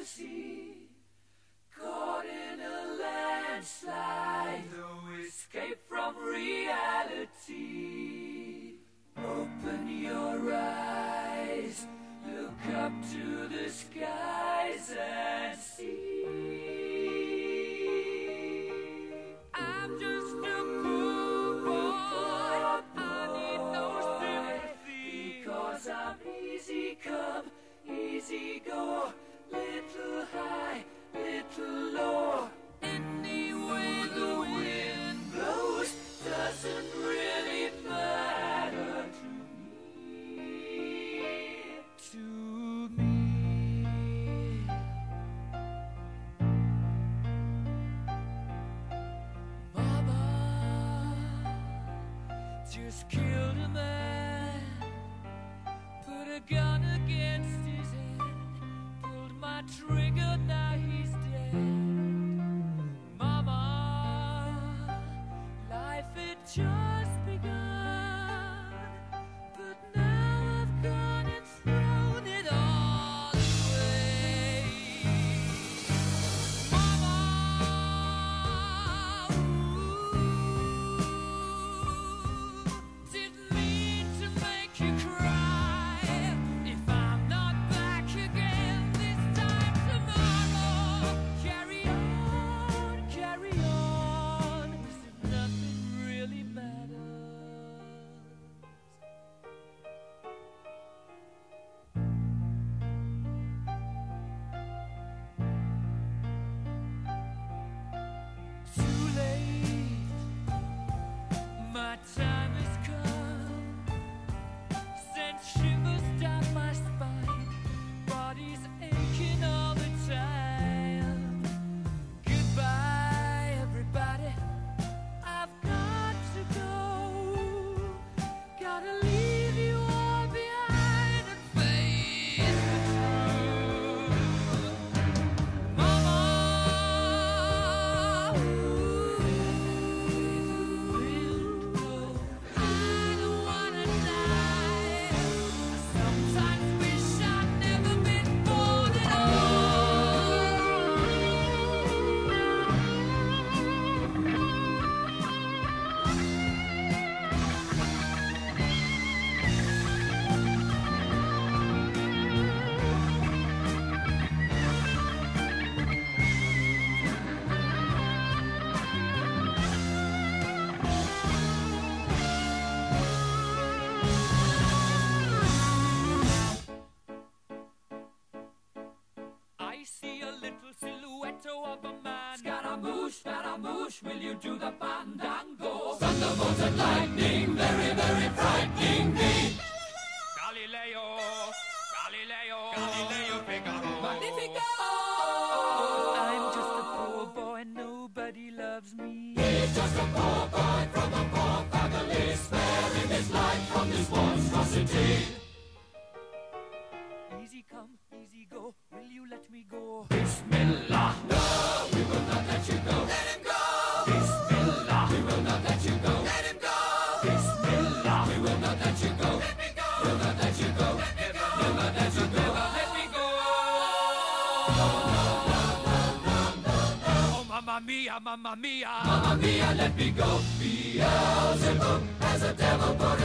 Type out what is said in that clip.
sea, caught in a landslide, no escape from reality. Open your eyes, look up to the skies and see. I'm just a poor boy, I need no sympathy, because I'm easy come, easy go, little high, little low. Any way the wind blows doesn't really matter to me. Mama just killed a man, put a gun against his head, pulled my trigger, now he's dead. Mama, life had just begun, but now I've gone and thrown it all away. Mama, didn't mean to make you cry. If I'm not back again this time tomorrow, carry on, as if nothing really matters. Too late, my time has come, sent shivers down my spine, body's aching all the time. Goodbye, everybody, I've got to go, gotta leave you all behind and face the truth. Mama, I don't wanna die. I sometimes wish I'd never been born at I see a little silhouette of a man. Scaramouche, will you do the fandango? Thunderbolts and lightning, very, very frightening me. Galileo, Figaro. Magnifico! I'm just a poor boy, nobody loves me. He's just a poor boy from a poor family, sparing his life from this monstrosity. Easy come, easy go, will you let me go? Bismillah, no, we will not let you go. Let him go! Bismillah, we will not let you go. Let him go! Bismillah, we will not let you go. Let me go! We'll not let you go. Let me go! We'll not let you go. Let me go! Oh, mamma mia, mamma mia. Mamma mia, let me go. Beelzebub has a devil put